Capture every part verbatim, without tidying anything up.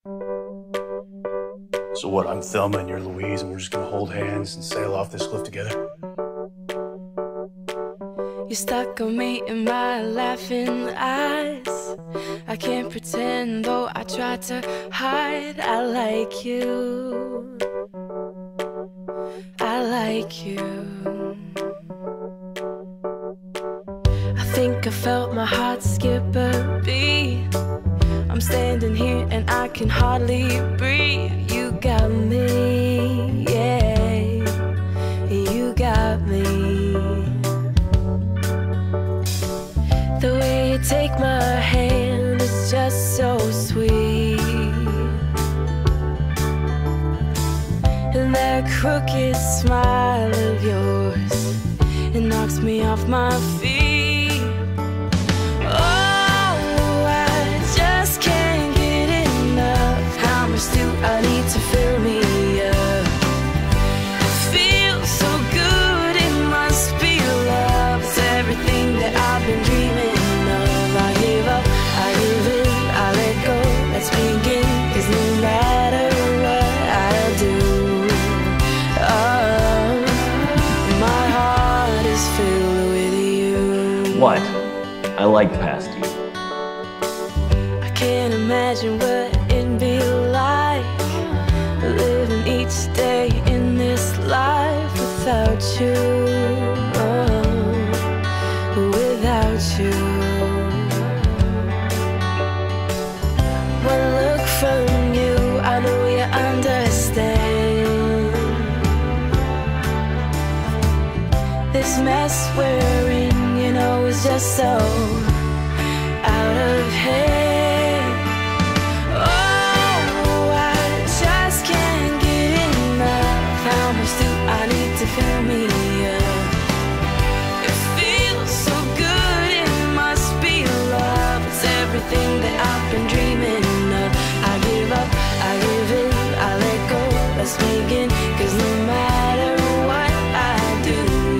So what, I'm Thelma and you're Louise and we're just gonna hold hands and sail off this cliff together? You stuck on me in my laughing eyes. I can't pretend, though I try to hide. I like you, I like you. I think I felt my heart skip a beat. I'm standing here and I can hardly breathe. You got me, yeah, you got me. The way you take my hand is just so sweet. And that crooked smile of yours, it knocks me off my feet. Oh, I just can't get enough. How much do I need to fill me up? It feels so good, it must be love. It's everything that I've been dreaming. What? I like past you. I can't imagine what it'd be like living each day in this life without you, oh, without you. One look from you, I know you understand. This mess we're in, you know, it's just so out of hand. Oh, I just can't get enough. How much do I need to fill me up? It feels so good, it must be love. It's everything that I've been dreaming of. I give up, I give in, I let go. Let's begin, 'cause no matter what I do,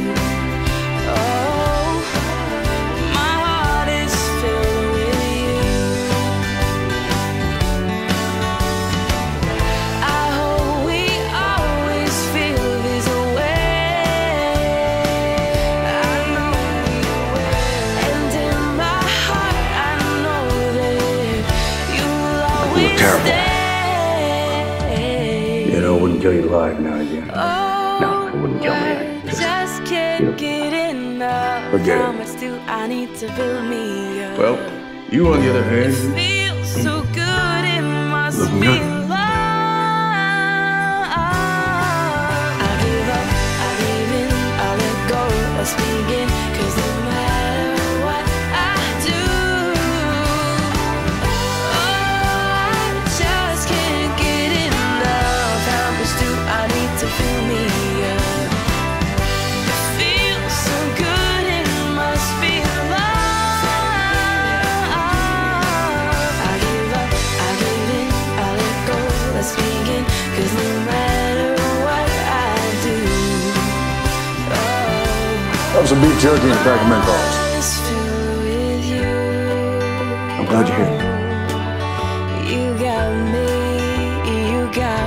You know, it wouldn't kill you alive now again. No, it wouldn't kill me. Just, just can't get enough. Forget it. How much do I need to build me up? Well, you on the other hand, Feels so good, it must looking be good. love. I give up, I give in, I let go. Let's begin, 'cause no matter what I do, oh, I just can't get enough. How much do I need to fill me up? It feels so good, it must be love. I give up, I give in, I let go. Let's begin, 'cause no matter what I do, that was some beef jerky and cracker Mentos. oh, it's filled with you. I'm glad you're here. You got me, you got